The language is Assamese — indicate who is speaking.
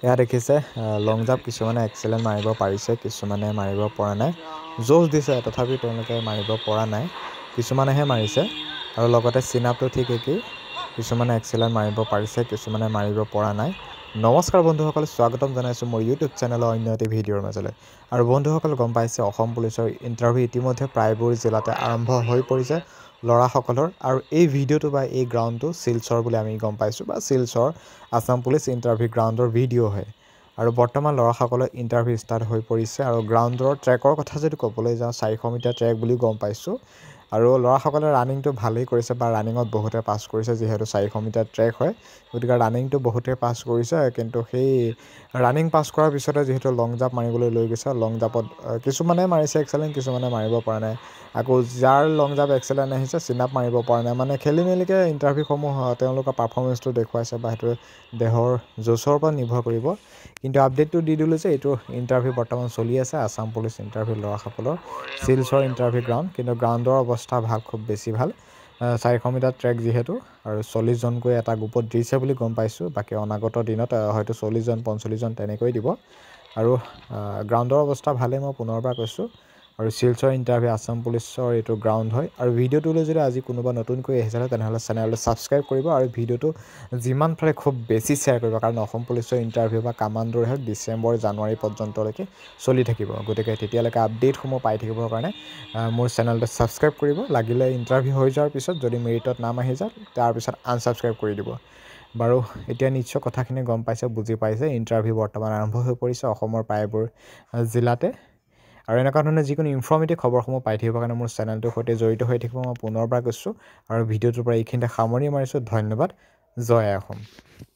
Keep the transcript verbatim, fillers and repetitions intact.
Speaker 1: এয়া দেখিছে লং জাম্প কিছুমানে এক্সেলেণ্ট মাৰিব পাৰিছে, কিছুমানে মাৰিব পৰা নাই। জোচ দিছে তথাপি তেওঁলোকে মাৰিব পৰা নাই, কিছুমানেহে মাৰিছে। আৰু লগতে চিনাপটো ঠিক একেই, কিছুমানে এক্সেলেণ্ট মাৰিব পাৰিছে, কিছুমানে মাৰিব পৰা নাই। নমস্কাৰ বন্ধুসকল, স্বাগতম জনাইছোঁ মোৰ ইউটিউব চেনেলৰ অন্য এটি ভিডিঅ'ৰ মাজলৈ। আৰু বন্ধুসকল গম পাইছে অসম পুলিচৰ ইণ্টাৰভিউ ইতিমধ্যে প্ৰায়বোৰ জিলাতে আৰম্ভ হৈ পৰিছে ল'ৰাসকলৰ। আৰু এই ভিডিঅ'টো বা এই গ্ৰাউণ্ডটো শিলচৰ বুলি আমি গম পাইছোঁ, বা শিলচৰ আছাম পুলিচ ইণ্টাৰভিউ গ্ৰাউণ্ডৰ ভিডিঅ' হয়। আৰু বৰ্তমান ল'ৰাসকলৰ ইণ্টাৰভিউ ষ্টাৰ্ট হৈ পৰিছে। আৰু গ্ৰাউণ্ডৰ ট্ৰেকৰ কথা যদি ক'বলৈ যাওঁ, চাৰিশ মিটাৰ ট্ৰেক বুলি গম পাইছোঁ। আৰু ল'ৰাসকলে ৰানিংটো ভালেই কৰিছে, বা ৰানিঙত বহুতে পাছ কৰিছে, যিহেতু চাৰিশ মিটাৰ ট্ৰেক হয়, গতিকে ৰানিংটো বহুতে পাছ কৰিছে। কিন্তু সেই ৰানিং পাছ কৰাৰ পিছতে যিহেতু লং জাম্প মাৰিবলৈ লৈ গৈছে, লং জাম্পত কিছুমানে মাৰিছে এক্সেলেণ্ট, কিছুমানে মাৰিব পৰা নাই। আকৌ যাৰ লং জাম্প এক্সেলেণ্ট আহিছে চিনাপ মাৰিব পৰা নাই, মানে খেলি মেলিকৈ ইণ্টাৰভিউসমূহ তেওঁলোকৰ পাৰফৰ্মেঞ্চটো দেখুৱাইছে, বা সেইটো দেহৰ জোচৰ ওপৰত নিৰ্ভৰ কৰিব। কিন্তু আপডেটটো দি দিলোঁ যে এইটো ইণ্টাৰভিউ বৰ্তমান চলি আছে আছাম পুলিচ ইণ্টাৰভিউ ল'ৰাসকলৰ শিলচৰ ইণ্টাৰভিউ গ্ৰাউণ্ড। কিন্তু গ্ৰাউণ্ডৰ অৱস্থা ভাল, খুব বেছি ভাল। চাৰিশ মিটাৰ ট্ৰেক যিহেতু, আৰু চল্লিছজনকৈ এটা গ্ৰুপত দিছে বুলি গম পাইছোঁ। বাকী অনাগত দিনত হয়তো চল্লিছজন পঞ্চল্লিছজন তেনেকৈ দিব। আৰু গ্ৰাউণ্ডৰ অৱস্থা ভালেই, মই পুনৰবাৰ কৈছোঁ। আৰু শিলচৰ ইণ্টাৰভিউ আছাম পুলিচৰ এইটো গ্ৰাউণ্ড হয়। আৰু ভিডিঅ'টোলৈ যদি আজি কোনোবা নতুনকৈ আহিছে তেনেহ'লে চেনেলটো ছাবস্ক্ৰাইব কৰিব, আৰু ভিডিঅ'টো যিমান পাৰে খুব বেছি শ্বেয়াৰ কৰিব। কাৰণ অসম পুলিচৰ ইণ্টাৰভিউ বা কামাণ্ডোৰ হওক ডিচেম্বৰ জানুৱাৰী পৰ্যন্তলৈকে চলি থাকিব, গতিকে তেতিয়ালৈকে আপডেটসমূহ পাই থাকিবৰ কাৰণে মোৰ চেনেলটো ছাবস্ক্ৰাইব কৰিব। লাগিলে ইণ্টাৰভিউ হৈ যোৱাৰ পিছত যদি মেৰিটত নাম আহি যায় তাৰপিছত আনছাবস্ক্ৰাইব কৰি দিব। বাৰু এতিয়া নিশ্চয় কথাখিনি গম পাইছে, বুজি পাইছে। ইণ্টাৰভিউ বৰ্তমান আৰম্ভ হৈ পৰিছে অসমৰ প্ৰায়বোৰ জিলাতে। আৰু এনেকুৱা ধৰণে যিকোনো ইনফৰ্মেটিভ খবৰসমূহ পাই থাকিবৰ কাৰণে মোৰ চেনেলটোৰ সৈতে জড়িত হৈ থাকিব, মই পুনৰবাৰ কৈছোঁ। আৰু ভিডিঅ'টোৰ পৰা এইখিনিতে সামৰণি মাৰিছোঁ। ধন্যবাদ। জয় অসম।